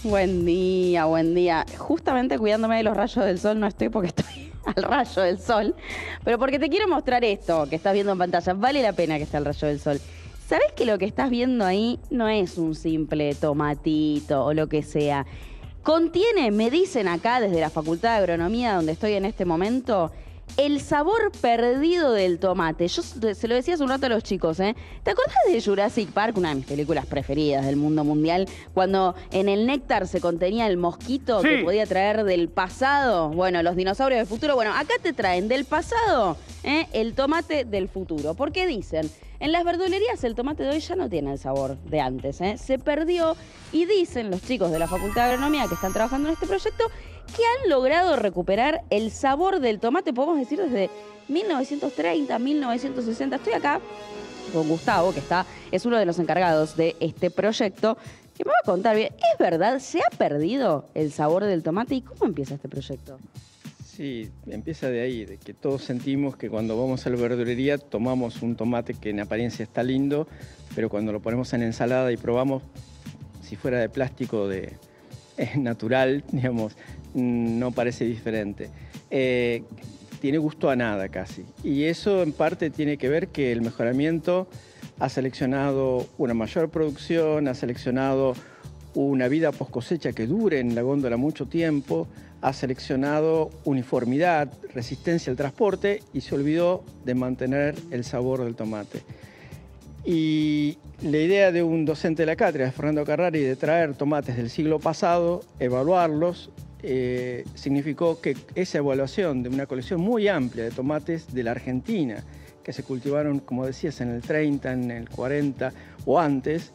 Buen día, buen día. Justamente cuidándome de los rayos del sol, no estoy porque estoy al rayo del sol, pero porque te quiero mostrar esto que estás viendo en pantalla. Vale la pena que esté al rayo del sol. ¿Sabés que lo que estás viendo ahí no es un simple tomatito o lo que sea? Contiene, me dicen acá desde la Facultad de Agronomía donde estoy en este momento, el sabor perdido del tomate. Yo se lo decía hace un rato a los chicos, ¿eh? ¿Te acordás de Jurassic Park, una de mis películas preferidas del mundo mundial, cuando en el néctar se contenía el mosquito que podía traer del pasado? Bueno, los dinosaurios del futuro. Bueno, acá te traen del pasado, el tomate del futuro. ¿Por qué dicen? En las verdulerías el tomate de hoy ya no tiene el sabor de antes, se perdió, y dicen los chicos de la Facultad de Agronomía que están trabajando en este proyecto que han logrado recuperar el sabor del tomate, podemos decir desde 1930, 1960. Estoy acá con Gustavo, que es uno de los encargados de este proyecto, que me va a contar bien, ¿es verdad? ¿Se ha perdido el sabor del tomate? ¿Y cómo empieza este proyecto? Sí, empieza de ahí, de que todos sentimos que cuando vamos a la verdulería tomamos un tomate que en apariencia está lindo, pero cuando lo ponemos en ensalada y probamos, si fuera de plástico natural, digamos, no parece diferente. Tiene gusto a nada casi. Y eso en parte tiene que ver que el mejoramiento ha seleccionado una mayor producción, ha seleccionado una vida post cosecha que dure en la góndola mucho tiempo, ha seleccionado uniformidad, resistencia al transporte y se olvidó de mantener el sabor del tomate. Y la idea de un docente de la cátedra, de Fernando Carrari, de traer tomates del siglo pasado, evaluarlos, significó que esa evaluación de una colección muy amplia de tomates de la Argentina, que se cultivaron, como decías, en el 30, en el 40 o antes,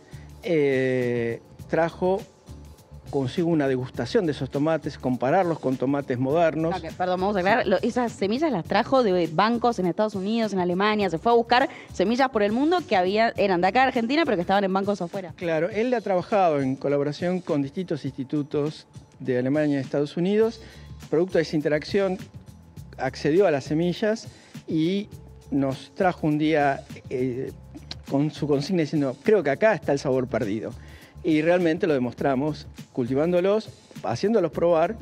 trajo consigo una degustación de esos tomates, compararlos con tomates modernos. Okay, perdón, vamos a aclarar. Esas semillas las trajo de bancos en Estados Unidos, en Alemania. Se fue a buscar semillas por el mundo que eran de acá de Argentina, pero que estaban en bancos afuera. Claro, él ha trabajado en colaboración con distintos institutos de Alemania y Estados Unidos. Producto de esa interacción, accedió a las semillas y nos trajo un día con su consigna diciendo, creo que acá está el sabor perdido. Y realmente lo demostramos cultivándolos, haciéndolos probar,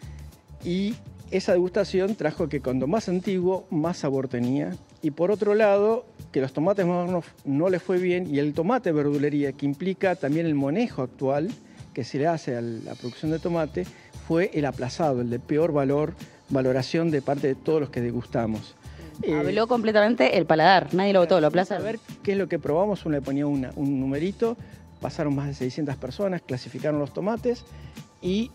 y esa degustación trajo que cuando más antiguo, más sabor tenía. Y por otro lado, que los tomates modernos no les fue bien, y el tomate verdulería, que implica también el manejo actual que se le hace a la producción de tomate, fue el aplazado, el de peor valoración de parte de todos los que degustamos. Habló completamente el paladar, nadie lo votó, lo aplaza. A ver qué es lo que probamos, uno le ponía un numerito. Pasaron más de 600 personas, clasificaron los tomates y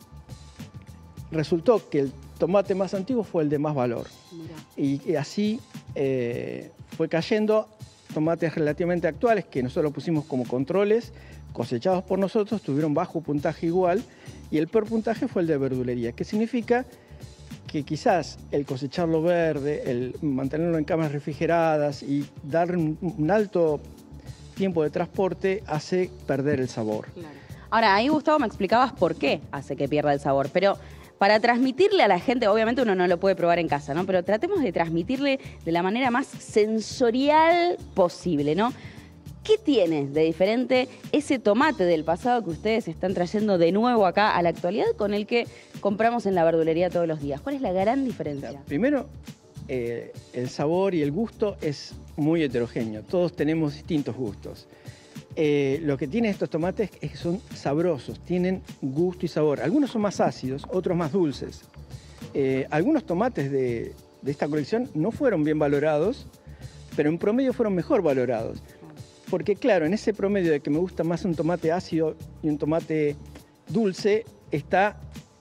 resultó que el tomate más antiguo fue el de más valor. Mirá. Y así fue cayendo tomates relativamente actuales que nosotros pusimos como controles, cosechados por nosotros, tuvieron bajo puntaje igual, y el peor puntaje fue el de verdulería, que significa que quizás el cosecharlo verde, el mantenerlo en cámaras refrigeradas y darle un alto tiempo de transporte hace perder el sabor. Claro. Ahora, ahí Gustavo me explicabas por qué hace que pierda el sabor, pero para transmitirle a la gente, obviamente uno no lo puede probar en casa, ¿no? Pero tratemos de transmitirle de la manera más sensorial posible, ¿no? ¿Qué tiene de diferente ese tomate del pasado que ustedes están trayendo de nuevo acá a la actualidad con el que compramos en la verdulería todos los días? ¿Cuál es la gran diferencia? Primero, el sabor y el gusto es muy heterogéneo. Todos tenemos distintos gustos. Lo que tienen estos tomates es que son sabrosos, tienen gusto y sabor. Algunos son más ácidos, otros más dulces. Algunos tomates de esta colección no fueron bien valorados, pero en promedio fueron mejor valorados. Porque claro, en ese promedio de que me gusta más un tomate ácido y un tomate dulce, está,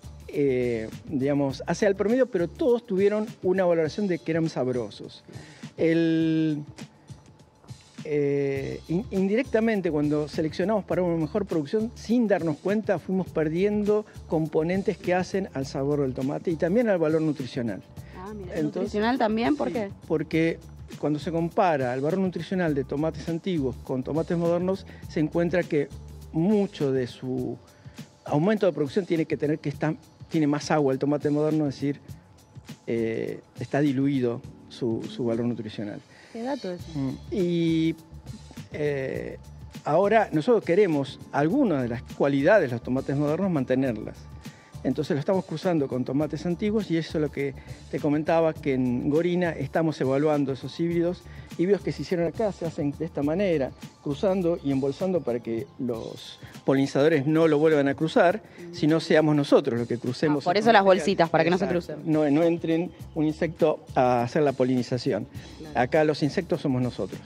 digamos, hacia el promedio, pero todos tuvieron una valoración de que eran sabrosos. Indirectamente, cuando seleccionamos para una mejor producción, sin darnos cuenta, fuimos perdiendo componentes que hacen al sabor del tomate y también al valor nutricional. Ah, mira. Entonces, ¿nutricional también? ¿Por qué? Porque cuando se compara el valor nutricional de tomates antiguos con tomates modernos, se encuentra que mucho de su aumento de producción tiene que tener tiene más agua el tomate moderno, es decir, está diluido su valor nutricional. ¿Qué dato es? Y Ahora nosotros queremos algunas de las cualidades de los tomates modernos mantenerlas. Entonces lo estamos cruzando con tomates antiguos y eso es lo que te comentaba, que en Gorina estamos evaluando esos híbridos que se hicieron acá, se hacen de esta manera, cruzando y embolsando para que los polinizadores no lo vuelvan a cruzar, sino seamos nosotros los que crucemos. Por eso las bolsitas, para que no se crucen. No entren un insecto a hacer la polinización. Claro. Acá los insectos somos nosotros.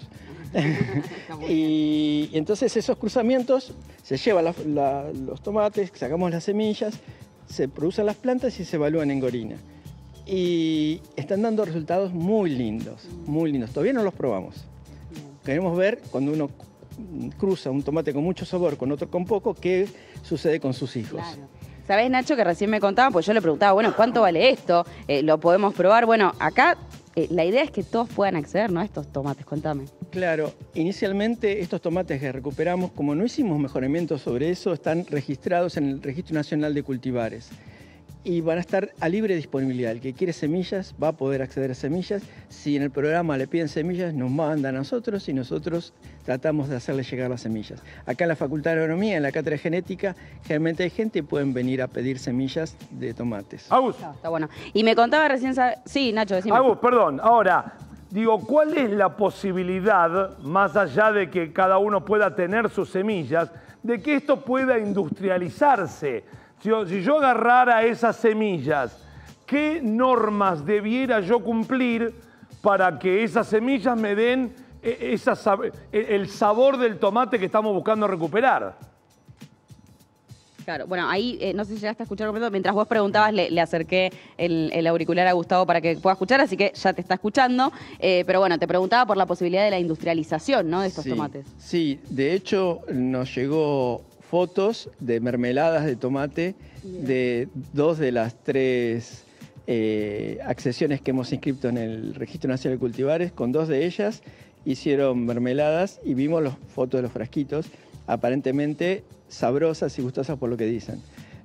Y entonces esos cruzamientos, se llevan los tomates, sacamos las semillas, se producen las plantas y se evalúan en Gorina. Y están dando resultados muy lindos, muy lindos. Todavía no los probamos. Queremos ver cuando uno cruza un tomate con mucho sabor con otro con poco, qué sucede con sus hijos. Claro. ¿Sabés, Nacho, que recién me contaban? Pues yo le preguntaba, bueno, ¿cuánto vale esto? ¿Lo podemos probar? Bueno, acá la idea es que todos puedan acceder, ¿no?, a estos tomates. Contame. Claro, inicialmente estos tomates que recuperamos, como no hicimos mejoramientos sobre eso, están registrados en el Registro Nacional de Cultivares y van a estar a libre disponibilidad. El que quiere semillas va a poder acceder a semillas. Si en el programa le piden semillas, nos mandan a nosotros y nosotros tratamos de hacerles llegar las semillas. Acá en la Facultad de Agronomía, en la Cátedra de Genética, generalmente hay gente y pueden venir a pedir semillas de tomates. Agus. Está bueno. Y me contaba recién... Sí, Nacho, decime. Agus, perdón. Ahora, digo, ¿cuál es la posibilidad, más allá de que cada uno pueda tener sus semillas, de que esto pueda industrializarse? Si yo agarrara esas semillas, ¿qué normas debiera yo cumplir para que esas semillas me den el sabor del tomate que estamos buscando recuperar? Claro, bueno, ahí no sé si llegaste a escuchar completo. Mientras vos preguntabas, le acerqué el auricular a Gustavo para que pueda escuchar, así que ya te está escuchando. Pero bueno, te preguntaba por la posibilidad de la industrialización, ¿no?, de estos tomates. Sí, de hecho nos llegó fotos de mermeladas de tomate de 2 de las 3 accesiones que hemos inscrito en el Registro Nacional de Cultivares. Con 2 de ellas hicieron mermeladas y vimos las fotos de los frasquitos, aparentemente sabrosas y gustosas por lo que dicen.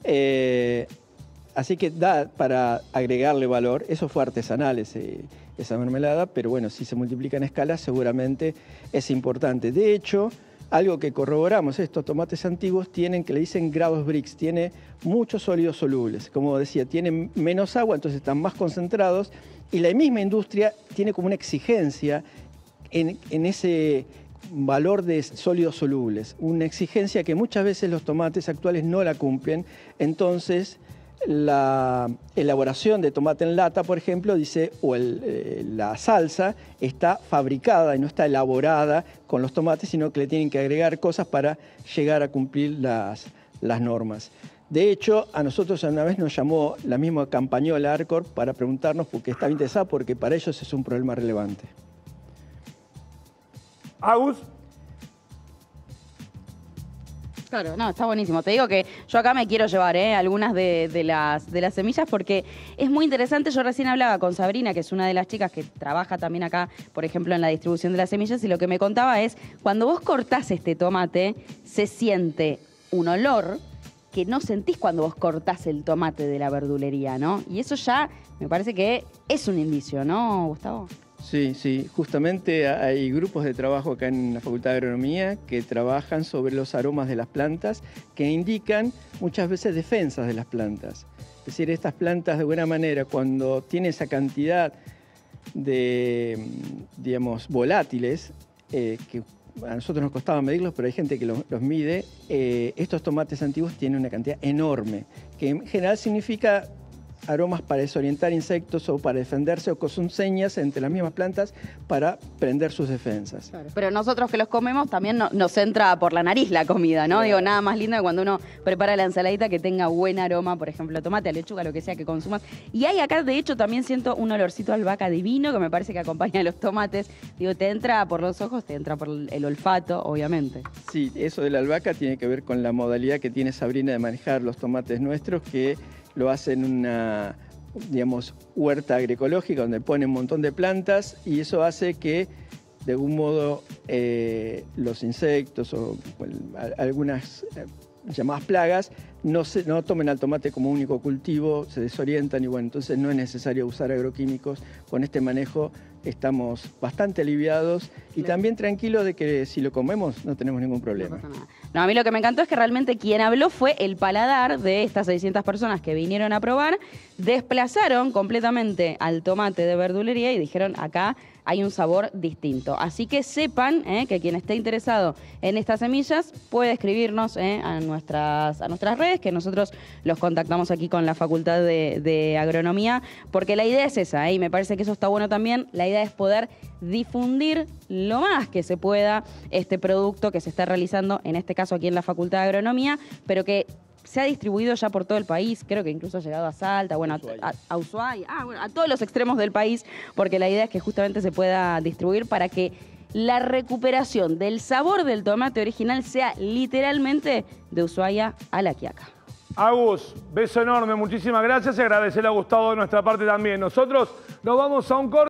Así que da para agregarle valor. Eso fue artesanal, esa mermelada, pero bueno, si se multiplica en escala seguramente es importante. De hecho, algo que corroboramos, estos tomates antiguos tienen, que le dicen grados Brix, tiene muchos sólidos solubles. Como decía, tienen menos agua, entonces están más concentrados, y la misma industria tiene como una exigencia en ese valor de sólidos solubles, una exigencia que muchas veces los tomates actuales no la cumplen. Entonces, la elaboración de tomate en lata, por ejemplo, dice, la salsa está fabricada y no está elaborada con los tomates, sino que le tienen que agregar cosas para llegar a cumplir las normas. De hecho, a nosotros una vez nos llamó la misma campañola Arcor para preguntarnos por qué estaba interesada, porque para ellos es un problema relevante. Agus. Claro, no, está buenísimo. Te digo que yo acá me quiero llevar algunas de las semillas porque es muy interesante. Yo recién hablaba con Sabrina, que es una de las chicas que trabaja también acá, por ejemplo, en la distribución de las semillas, y lo que me contaba es, cuando vos cortás este tomate, se siente un olor que no sentís cuando vos cortás el tomate de la verdulería, ¿no? Y eso ya me parece que es un indicio, ¿no, Gustavo? Sí, justamente hay grupos de trabajo acá en la Facultad de Agronomía que trabajan sobre los aromas de las plantas, que indican muchas veces defensas de las plantas. Es decir, estas plantas de buena manera, cuando tienen esa cantidad de, digamos, volátiles, que a nosotros nos costaba medirlos, pero hay gente que los mide, estos tomates antiguos tienen una cantidad enorme, que en general significa aromas para desorientar insectos o para defenderse, o que son señas entre las mismas plantas para prender sus defensas. Claro. Pero nosotros que los comemos también nos entra por la nariz la comida, ¿no? Claro. Digo, nada más lindo que cuando uno prepara la ensaladita que tenga buen aroma, por ejemplo, tomate, lechuga, lo que sea que consumas. Y hay acá, de hecho, también siento un olorcito a albahaca divino que me parece que acompaña a los tomates. Digo, te entra por los ojos, te entra por el olfato, obviamente. Sí, eso de la albahaca tiene que ver con la modalidad que tiene Sabrina de manejar los tomates nuestros, que lo hacen en una, digamos, huerta agroecológica donde ponen un montón de plantas, y eso hace que de algún modo los insectos o algunas llamadas plagas no tomen al tomate como único cultivo, se desorientan, y bueno, entonces no es necesario usar agroquímicos con este manejo estamos bastante aliviados y también tranquilos de que si lo comemos no tenemos ningún problema. No pasa nada. No, a mí lo que me encantó es que realmente quien habló fue el paladar de estas 600 personas que vinieron a probar, desplazaron completamente al tomate de verdulería y dijeron acá hay un sabor distinto. Así que sepan que quien esté interesado en estas semillas puede escribirnos a nuestras redes, que nosotros los contactamos aquí con la Facultad de Agronomía, porque la idea es esa, y me parece que eso está bueno también. La idea es poder difundir lo más que se pueda este producto que se está realizando, en este caso aquí en la Facultad de Agronomía, pero que se ha distribuido ya por todo el país, creo que incluso ha llegado a Salta, bueno, a Ushuaia, bueno, a todos los extremos del país, porque la idea es que justamente se pueda distribuir para que la recuperación del sabor del tomate original sea literalmente de Ushuaia a La Quiaca. Agus, beso enorme, muchísimas gracias y agradecerle a Gustavo de nuestra parte también. Nosotros nos vamos a un corte.